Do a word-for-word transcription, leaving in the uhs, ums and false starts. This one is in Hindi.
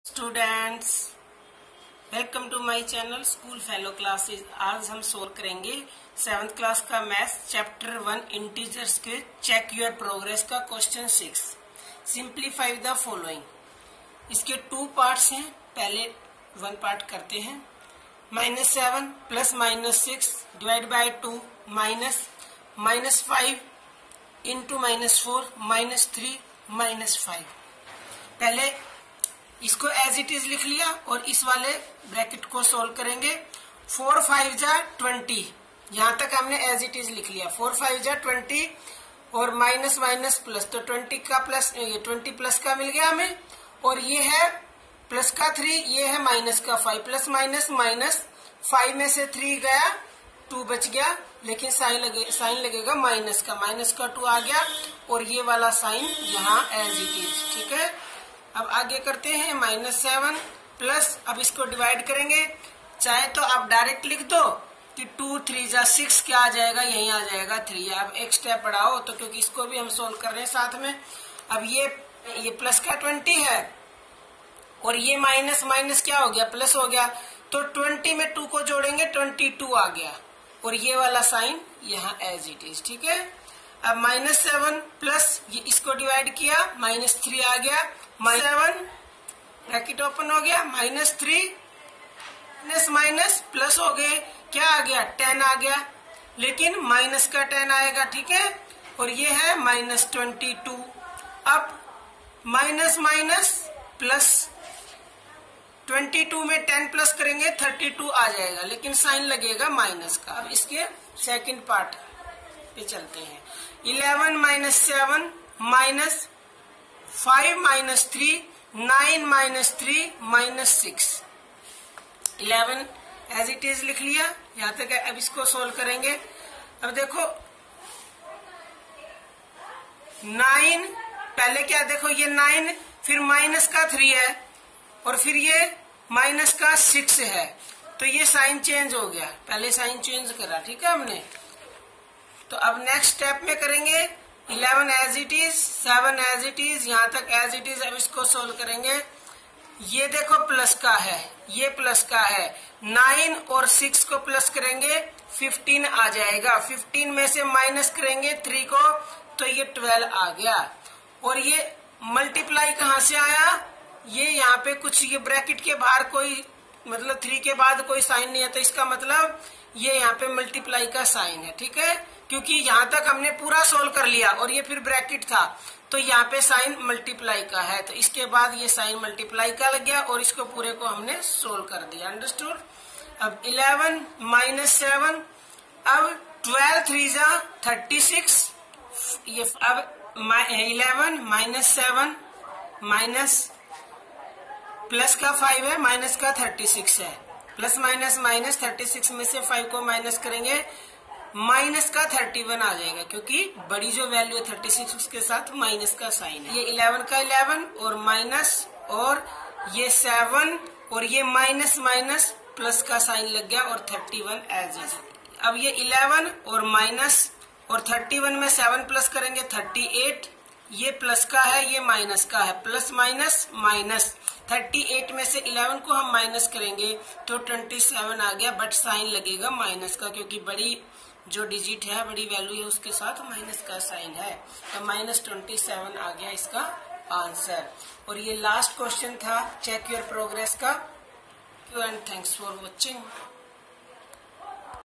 Students, welcome to my channel school fellow classes. आज हम सोल्व करेंगे सेवन्थ क्लास का मैथ्स चैप्टर वन इंटीजर्स के चेक योर प्रोग्रेस का question six. Simplify the following. इसके टू पार्ट्स हैं। पहले वन पार्ट करते हैं। Minus seven plus minus six divide by two minus minus five into minus four minus three minus five. पहले इसको एज इट इज लिख लिया और इस वाले ब्रैकेट को सोल्व करेंगे। फोर फाइव जा ट्वेंटी, यहां तक हमने एज इट इज लिख लिया। फोर फाइव जा ट्वेंटी और माइनस माइनस प्लस, तो ट्वेंटी का प्लस, ये ट्वेंटी प्लस का मिल गया हमें। और ये है प्लस का थ्री, ये है माइनस का five. Plus minus minus, five में से थ्री गया, टू बच गया, लेकिन साइन लगे साइन लगेगा माइनस का। माइनस का टू आ गया और ये वाला साइन यहाँ एज इट इज। ठीक है, अब आगे करते हैं। माइनस सेवन प्लस, अब इसको डिवाइड करेंगे। चाहे तो आप डायरेक्ट लिख दो कि टू थ्री जा सिक्स, क्या आ जाएगा, यही आ जाएगा थ्री। अब एक स्टेप बढ़ाओ, तो क्योंकि इसको भी हम सोल्व कर रहे हैं साथ में। अब ये ये प्लस का ट्वेंटी है और ये माइनस माइनस क्या हो गया, प्लस हो गया। तो ट्वेंटी में टू को जोड़ेंगे, ट्वेंटी टू आ गया और ये वाला साइन यहाँ एज इट इज। ठीक है, अब माइनस सेवन प्लस, ये इसको डिवाइड किया, माइनस थ्री आ गया। माइनस सेवन ब्रैकेट ओपन हो गया, minus three minus minus plus हो गए, क्या आ गया, टेन आ गया, लेकिन माइनस का टेन आएगा। ठीक है, और ये है माइनस ट्वेंटी टू। अब minus minus plus, twenty two में टेन प्लस करेंगे थर्टी टू आ जाएगा, लेकिन साइन लगेगा माइनस का। अब इसके सेकंड पार्ट पे चलते हैं। Eleven minus seven minus five minus three, nine minus three minus six. Eleven as it is लिख लिया, यहां तक है। अब इसको सोल्व करेंगे। अब देखो नाइन, पहले क्या, देखो ये नाइन, फिर माइनस का थ्री है और फिर ये माइनस का सिक्स है, तो ये साइन चेंज हो गया। पहले साइन चेंज करा, ठीक है हमने। तो अब नेक्स्ट स्टेप में करेंगे। Eleven as it is, seven as it is, यहां तक एज इट इज। अब इसको सोल्व करेंगे। ये देखो प्लस का है, ये प्लस का है। नाइन और सिक्स को प्लस करेंगे, फिफ्टीन आ जाएगा। फिफ्टीन में से माइनस करेंगे थ्री को, तो ये ट्वेल्व आ गया। और ये मल्टीप्लाई कहाँ से आया, ये यहाँ पे कुछ, ये ब्रैकेट के बाहर कोई, मतलब थ्री के बाद कोई साइन नहीं है, तो इसका मतलब ये यहाँ पे मल्टीप्लाई का साइन है। ठीक है, क्योंकि यहाँ तक हमने पूरा सोल्व कर लिया और ये फिर ब्रैकेट था, तो यहाँ पे साइन मल्टीप्लाई का है, तो इसके बाद ये साइन मल्टीप्लाई का लग गया और इसको पूरे को हमने सोल्व कर दिया। अंडरस्टूड। अब इलेवन माइनस सेवन, अब ट्वेल्व थ्री जा थर्टी सिक्स। ये अब eleven minus seven minus plus का फाइव है, माइनस का थर्टी सिक्स है। Plus minus minus, thirty six में से फाइव को माइनस करेंगे, माइनस का थर्टी वन आ जाएगा, क्योंकि बड़ी जो वैल्यू है थर्टी सिक्स, उसके साथ माइनस का साइन है। ये इलेवन का इलेवन और माइनस, और ये सेवन और ये माइनस माइनस प्लस का साइन लग गया और थर्टी वन एज इज। अब ये इलेवन और माइनस और थर्टी वन में सेवन प्लस करेंगे थर्टी एट। ये प्लस का है, ये माइनस का है, plus minus minus. Thirty eight में से इलेवन को हम माइनस करेंगे तो ट्वेंटी सेवन आ गया, बट साइन लगेगा माइनस का, क्योंकि बड़ी जो डिजिट है, बड़ी वैल्यू है, उसके साथ माइनस का साइन है। तो माइनस ट्वेंटी सेवन आ गया इसका आंसर। और ये लास्ट क्वेश्चन था चेक योर प्रोग्रेस का। And thanks for watching.